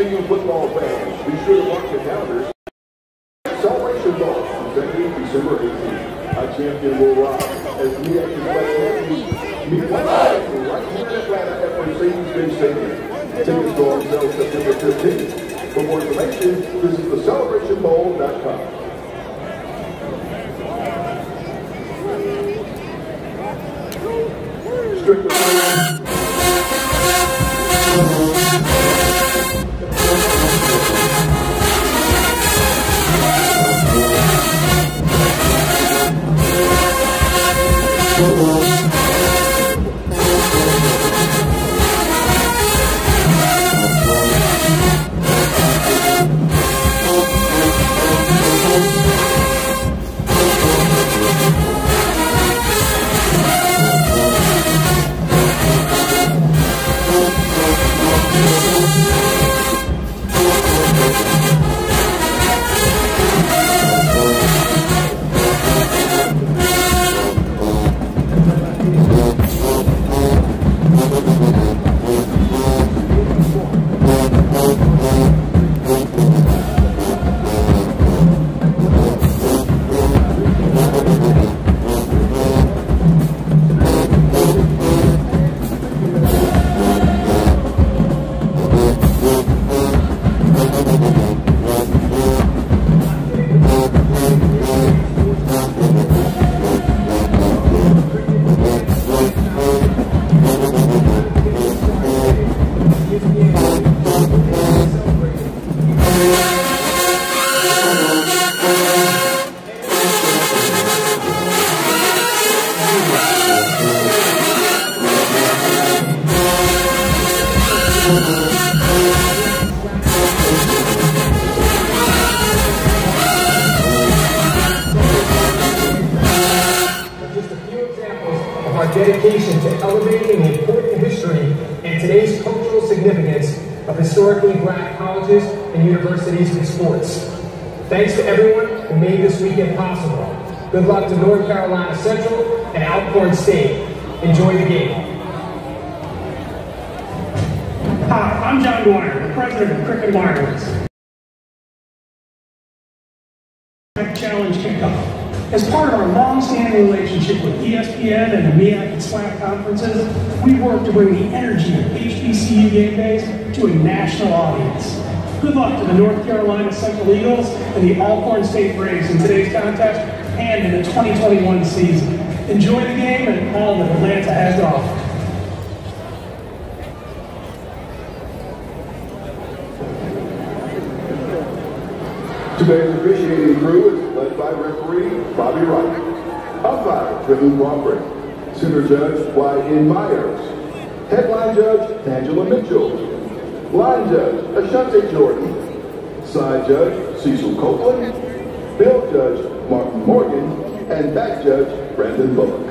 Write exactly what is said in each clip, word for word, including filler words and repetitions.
you football fans, be sure to mark your calendars. Celebration Bowl, presenting December eighteenth. A champion will rise as we actually play meet one right here in Atlanta at Mercedes-Benz Stadium. Tickets go on sale September fifteenth. For more information, visit the celebration bowl dot com. Strictly dedication to elevating the important history and today's cultural significance of historically black colleges and universities and sports. Thanks to everyone who made this weekend possible. Good luck to North Carolina Central and Alcorn State. Enjoy the game. Hi, I'm John Dwyer, the president of Cricket Wireless. Challenge kickoff. As part of our long-standing relationship with E S P N and the M E A C and SWAC conferences, we work to bring the energy of H B C U game days to a national audience. Good luck to the North Carolina Central Eagles and the Alcorn State Braves in today's contest and in the twenty twenty-one season. Enjoy the game and all that Atlanta has to offer. Today's officiating crew is led by referee Bobby Wright, umpire Tristan Crawford, center judge Y N Myers, headline judge Angela Mitchell, line judge Ashante Jordan, side judge Cecil Copeland, bill judge Martin Morgan, and back judge Brandon Bullock.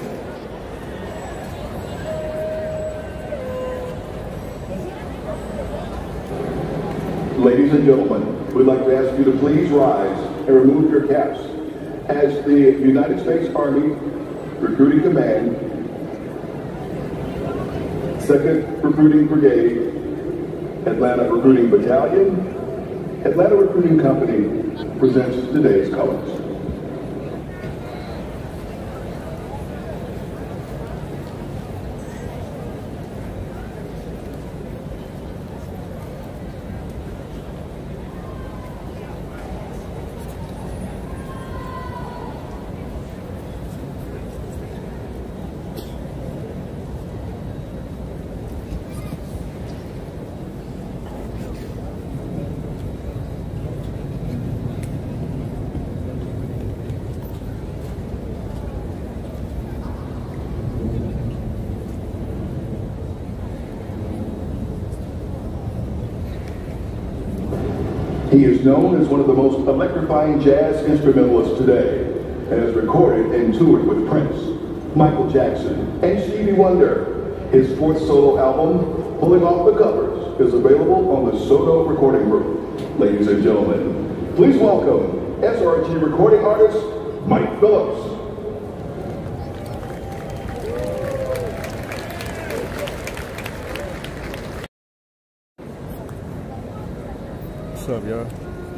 Ladies and gentlemen, we'd like to ask you to please rise and remove your caps as the United States Army Recruiting Command, second Recruiting Brigade, Atlanta Recruiting Battalion, Atlanta Recruiting Company presents today's colors. He is known as one of the most electrifying jazz instrumentalists today and has recorded and toured with Prince, Michael Jackson, and Stevie Wonder. His fourth solo album, Pulling Off the Covers, is available on the Soto Recording Group. Ladies and gentlemen, please welcome S R G recording artist, Mike Phillips. y'all.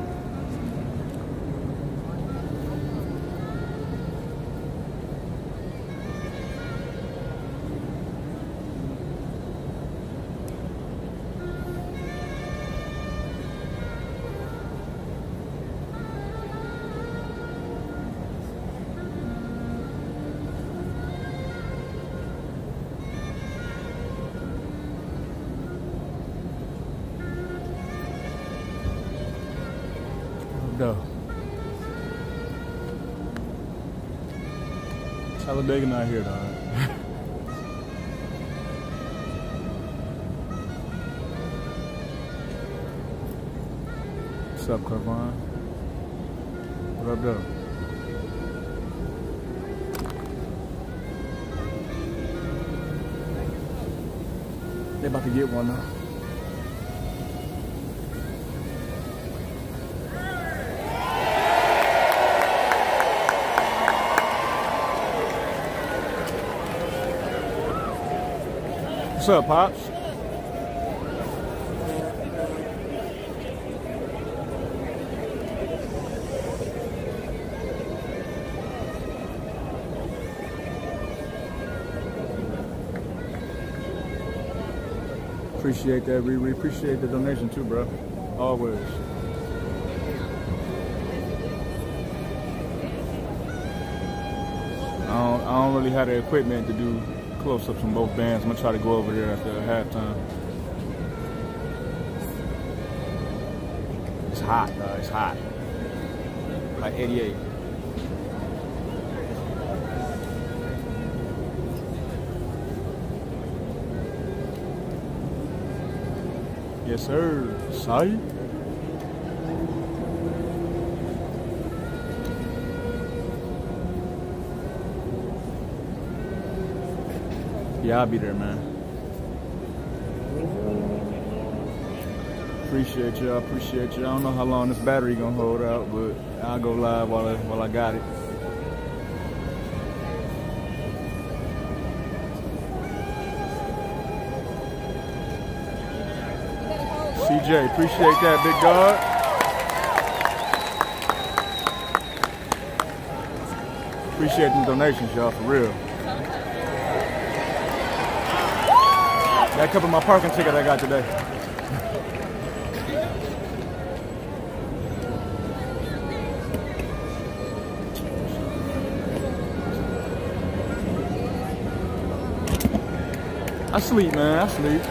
No. Talladega not here, dog. What's up, Carvon? What up, though? They about to get one now. What's up, Pops? Appreciate that. We, we appreciate the donation too, bro. Always. I don't, I don't really have the equipment to do close-ups on both bands. I'm gonna try to go over there after halftime. It's hot, though. It's hot. Like eighty-eight. Yes, sir. Sorry. Yeah, I'll be there, man. Appreciate you. I appreciate you. I don't know how long this battery gonna hold out, but I'll go live while I, while I got it. C J, appreciate that, big dog. Appreciate them donations, y'all, for real. That covered my parking ticket I got today. I sleep, man. I sleep.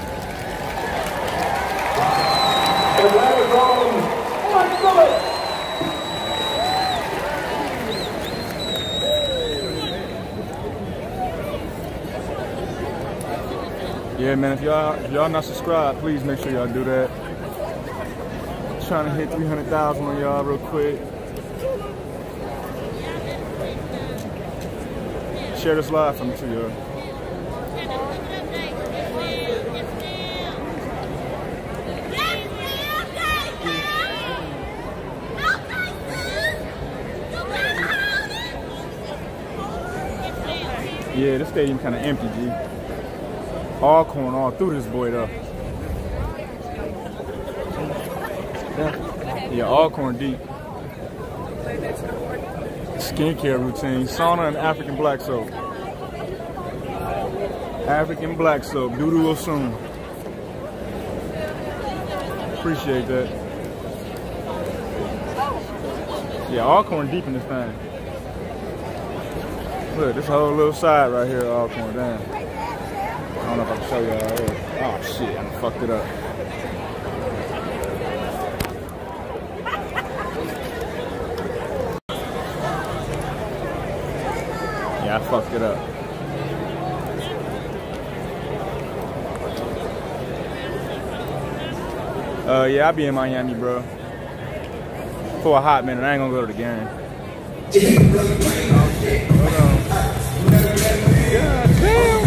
Yeah, man, if y'all if y'all not subscribed, please make sure y'all do that. Trying to hit three hundred thousand on y'all real quick. Share this live for me too, y'all. Yeah, this stadium kind of empty, G. Alcorn all through this boy, though. Yeah, yeah, Alcorn deep. Skincare routine, sauna and African black soap. African black soap, doo-doo will soon. Appreciate that. Yeah, Alcorn deep in this thing. Look, this whole little side right here, Alcorn, damn. I don't know if I can show y'all. Oh shit, I fucked it up. Yeah, I fucked it up. Uh, yeah, I'll be in Miami, bro. For a hot minute, I ain't gonna go to the game. Hold on. God damn.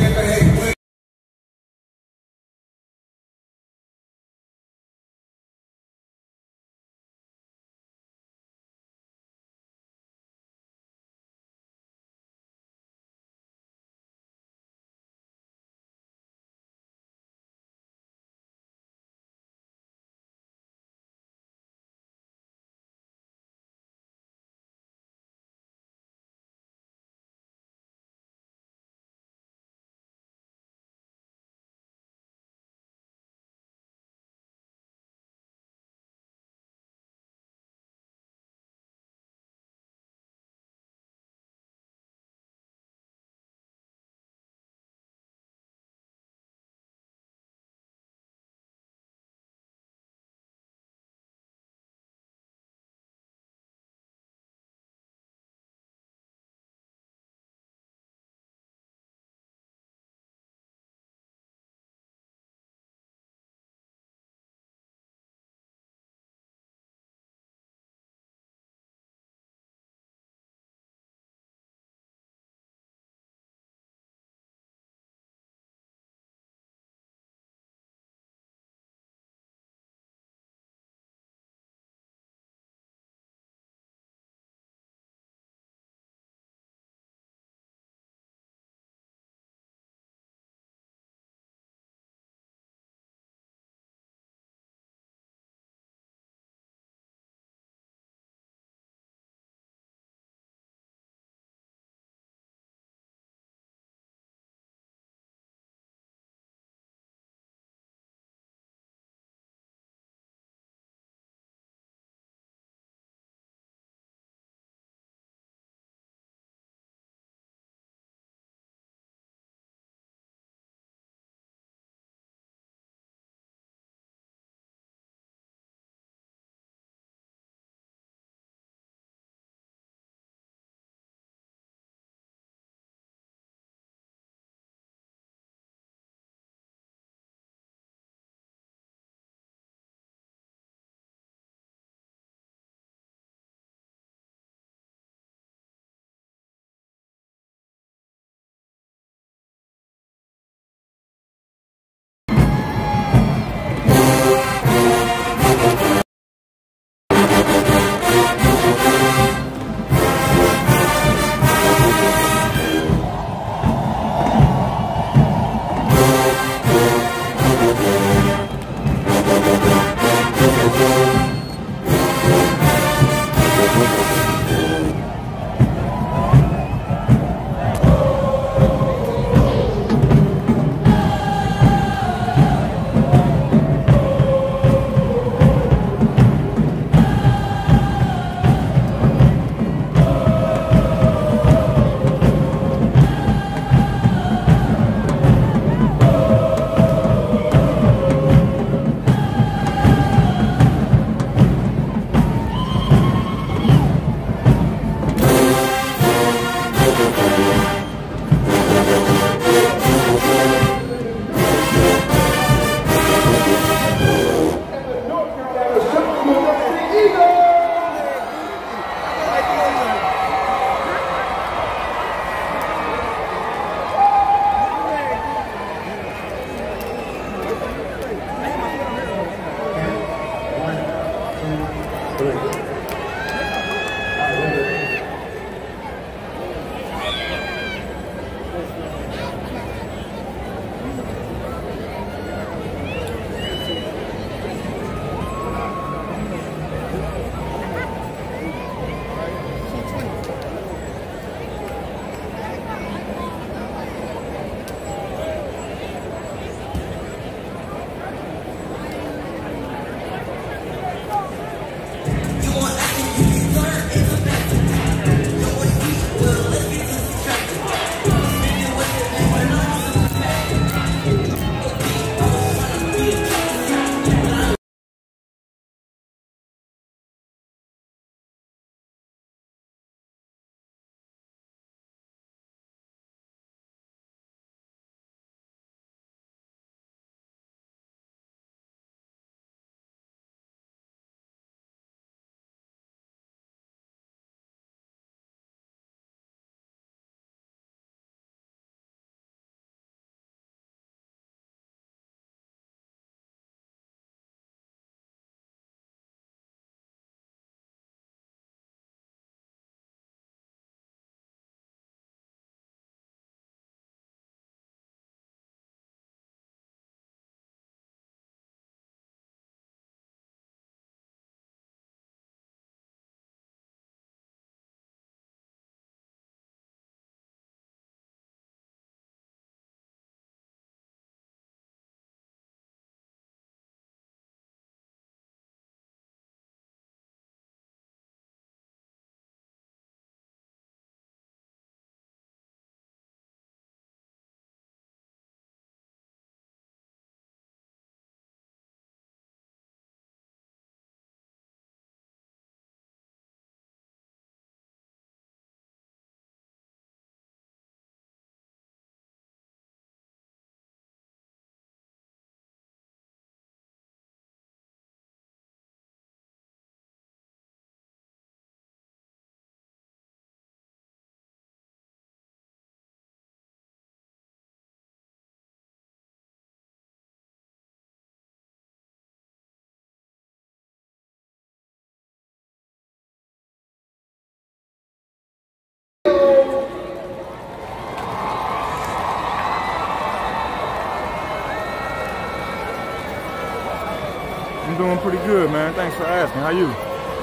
I'm doing pretty good, man. Thanks for asking. How you?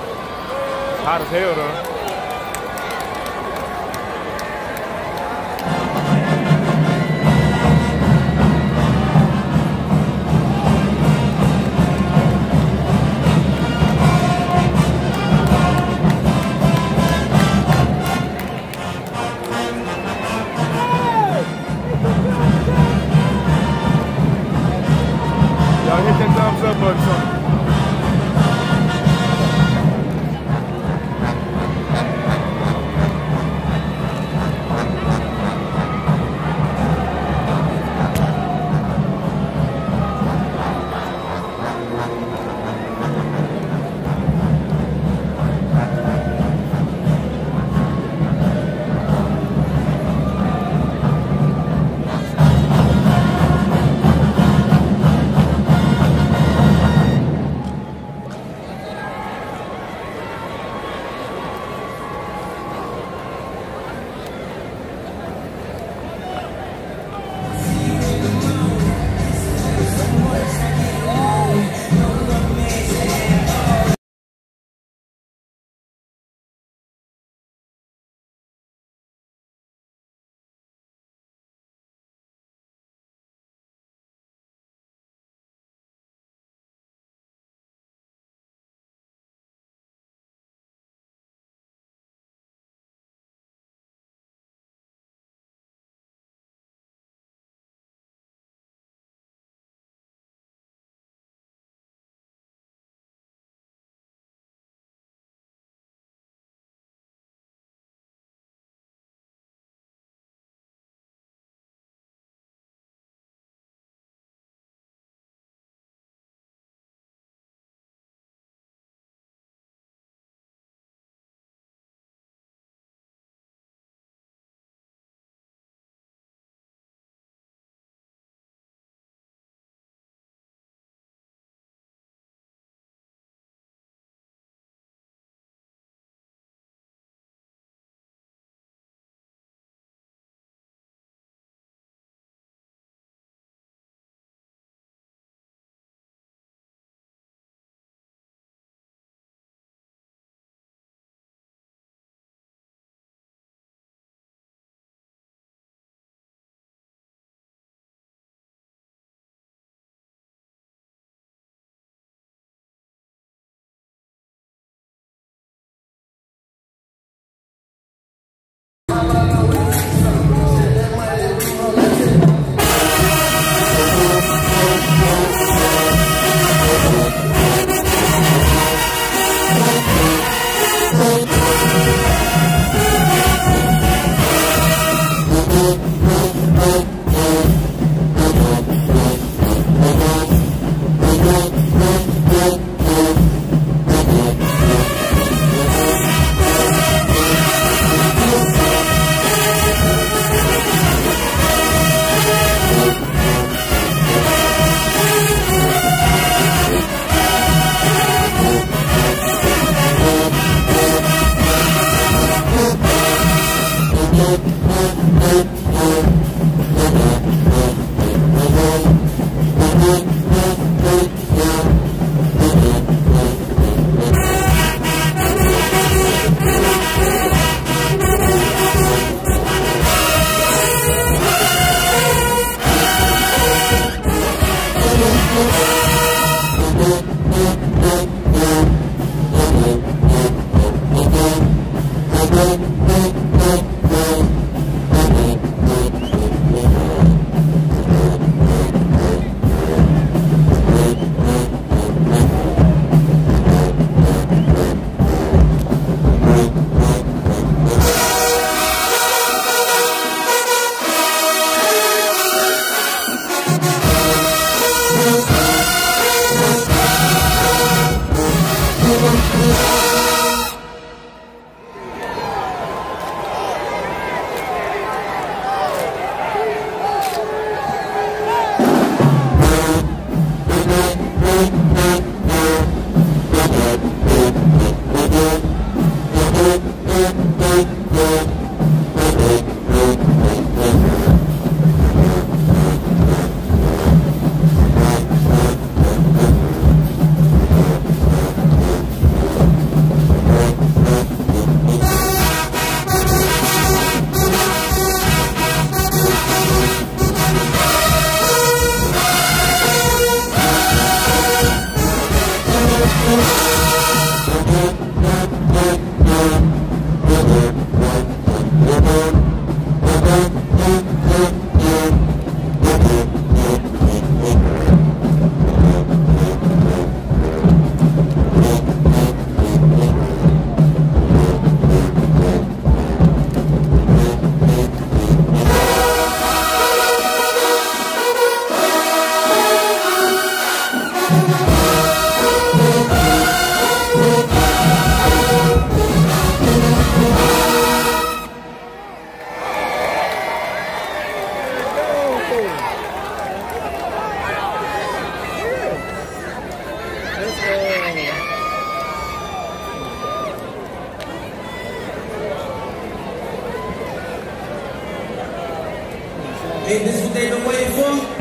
It's hot as hell, though. Y'all hit that thumbs up button, son. Hey, this is what they've been waiting for?